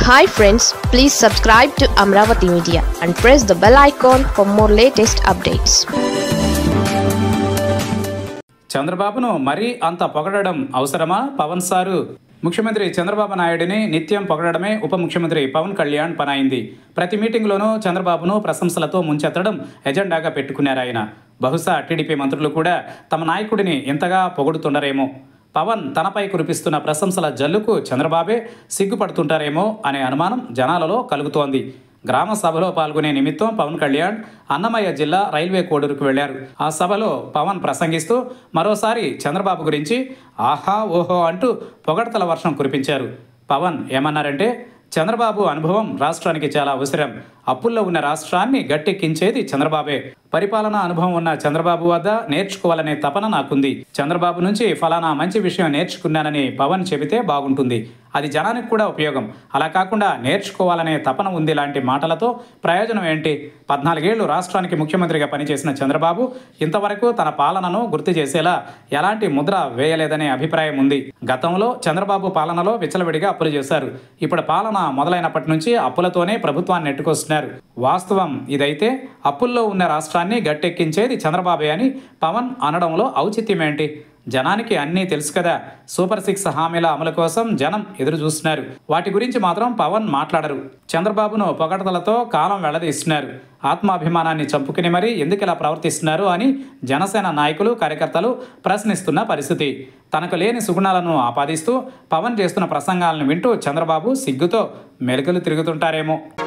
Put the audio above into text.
Hi friends, please subscribe to Amravati Media and press the bell icon for more latest updates. చంద్రబాబును మరీ అంత పొగడడం అవసరమా? Pawan sir ముఖ్యమంత్రి చంద్రబాబు నాయుడిని నిత్యం పొగడమే ఉప ముఖ్యమంత్రి పవన్ కళ్యాణ్ పనైంది. ప్రతి మీటింగ్లోనూ చంద్రబాబును ప్రశంసలతో ముంచెత్తడం ఎజెండాగా పెట్టుకున్నారు ఆయన. బహుశా టీడీపీ మంత్రులు కూడా తమ నాయకుడిని ఇంతగా పొగుడుతుండరేమో. పవన్ తనపై కురిపిస్తున్న ప్రశంసల జల్లుకు చంద్రబాబే సిగ్గుపడుతుంటారేమో అనే అనుమానం జనాలలో కలుగుతోంది. గ్రామ సభలో పాల్గొనే నిమిత్తం పవన్ కళ్యాణ్ అన్నమయ్య జిల్లా రైల్వే కోడూరుకు వెళ్లారు. ఆ సభలో పవన్ ప్రసంగిస్తూ మరోసారి చంద్రబాబు గురించి ఆహా ఓహో అంటూ పొగడ్తల వర్షం కురిపించారు. పవన్ ఏమన్నారంటే, చంద్రబాబు అనుభవం రాష్ట్రానికి చాలా అవసరం. అప్పుల్లో ఉన్న రాష్ట్రాన్ని గట్టెక్కించేది చంద్రబాబే. పరిపాలనా అనుభవం ఉన్న చంద్రబాబు వద్ద నేర్చుకోవాలనే తపన నాకుంది. చంద్రబాబు నుంచి ఫలానా మంచి విషయం నేర్చుకున్నానని పవన్ చెబితే బాగుంటుంది. అది జనానికి కూడా ఉపయోగం. అలా కాకుండా నేర్చుకోవాలనే తపన ఉంది లాంటి మాటలతో ప్రయోజనం ఏంటి? 14 ఏళ్లు రాష్ట్రానికి ముఖ్యమంత్రిగా పనిచేసిన చంద్రబాబు ఇంతవరకు తన పాలనను గుర్తు చేసేలా ఎలాంటి ముద్ర వేయలేదనే అభిప్రాయం ఉంది. గతంలో చంద్రబాబు పాలనలో విచ్చలవిడిగా అప్పులు చేశారు. ఇప్పుడు పాలన మొదలైనప్పటి నుంచి అప్పులతోనే ప్రభుత్వాన్ని నెట్టుకొస్తున్నారు. వాస్తవం ఇదైతే అప్పుల్లో ఉన్న రాష్ట్రాన్ని గట్టెక్కించేది చంద్రబాబే అని పవన్ అనడంలో ఔచిత్యమేంటి? జనానికి అన్నీ తెలుసు కదా. సూపర్ 6 హామీల అమలు కోసం జనం ఎదురు చూస్తున్నారు. వాటి గురించి మాత్రం పవన్ మాట్లాడరు. చంద్రబాబును పొగడతలతో కాలం వెళ్లదీస్తున్నారు. ఆత్మాభిమానాన్ని చంపుకుని మరీ ఎందుకు ఇలా ప్రవర్తిస్తున్నారు అని జనసేన నాయకులు కార్యకర్తలు ప్రశ్నిస్తున్న పరిస్థితి. తనకు లేని సుగుణాలను ఆపాదిస్తూ పవన్ చేస్తున్న ప్రసంగాలను వింటూ చంద్రబాబు సిగ్గుతో మెలికలు తిరుగుతుంటారేమో.